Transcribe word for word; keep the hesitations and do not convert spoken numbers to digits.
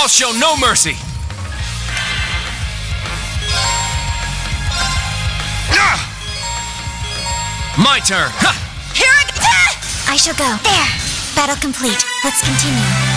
I'll show no mercy! Ah! My turn! Ha! Here I go! I shall go. There! Battle complete. Let's continue.